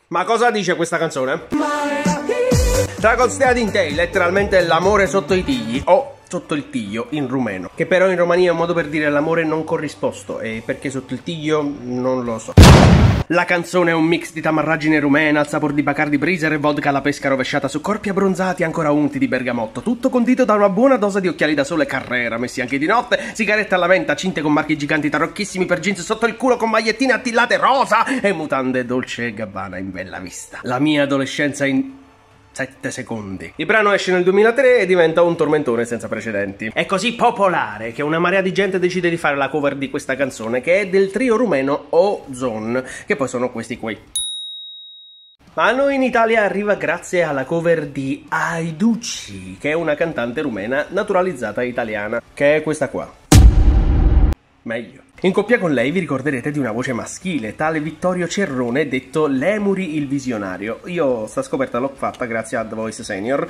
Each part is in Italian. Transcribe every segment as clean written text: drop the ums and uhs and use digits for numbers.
Ma cosa dice questa canzone? Dragostea Dintei, letteralmente l'amore sotto i tigli, o sotto il tiglio in rumeno, che però in Romania è un modo per dire l'amore non corrisposto, e perché sotto il tiglio non lo so. La canzone è un mix di tamarragine rumena, al sapore di Bacardi Breezer e vodka alla pesca rovesciata su corpi abbronzati ancora unti di bergamotto, tutto condito da una buona dose di occhiali da sole Carrera, messi anche di notte, sigarette alla menta, cinte con marchi giganti tarocchissimi per jeans sotto il culo con magliettine attillate rosa e mutande Dolce & Gabbana in bella vista. La mia adolescenza in 7 secondi. Il brano esce nel 2003 e diventa un tormentone senza precedenti. È così popolare che una marea di gente decide di fare la cover di questa canzone, che è del trio rumeno Ozon, che poi sono questi qui. Ma a noi in Italia arriva grazie alla cover di Aiducci, che è una cantante rumena naturalizzata italiana, che è questa qua. Meglio. In coppia con lei vi ricorderete di una voce maschile, tale Vittorio Cerrone, detto Lemuri il visionario. Io sta scoperta l'ho fatta grazie a The Voice Senior.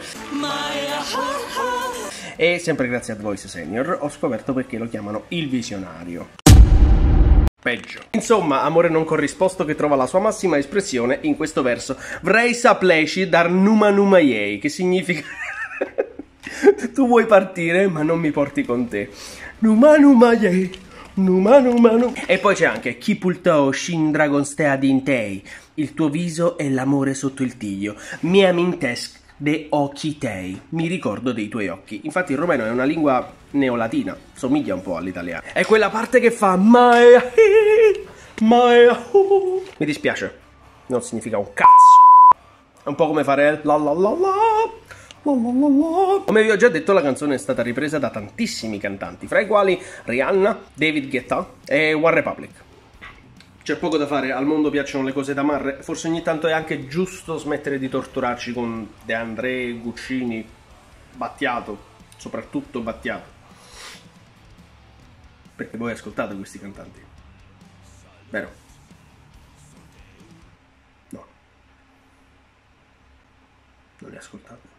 E sempre grazie a The Voice Senior ho scoperto perché lo chiamano il visionario. Peggio. Insomma, amore non corrisposto che trova la sua massima espressione in questo verso. Vrei sapleci dar numa numa yei, che significa tu vuoi partire ma non mi porti con te. Numa numa yei. Numa numa numa. E poi c'è anche Kipulto Shin Dragostea Dintei, il tuo viso è l'amore sotto il tiglio, mia mintesc de occhi tei, mi ricordo dei tuoi occhi. Infatti il romeno è una lingua neolatina, somiglia un po' all'italiano. È quella parte che fa mi dispiace, non significa un cazzo. È un po' come fare la la la la. Come vi ho già detto, la canzone è stata ripresa da tantissimi cantanti, fra i quali Rihanna, David Guetta e One Republic. C'è poco da fare, al mondo piacciono le cose tamarre, forse ogni tanto è anche giusto smettere di torturarci con De André, Guccini, Battiato, soprattutto Battiato. Perché voi ascoltate questi cantanti, vero? No. Non li ascoltate.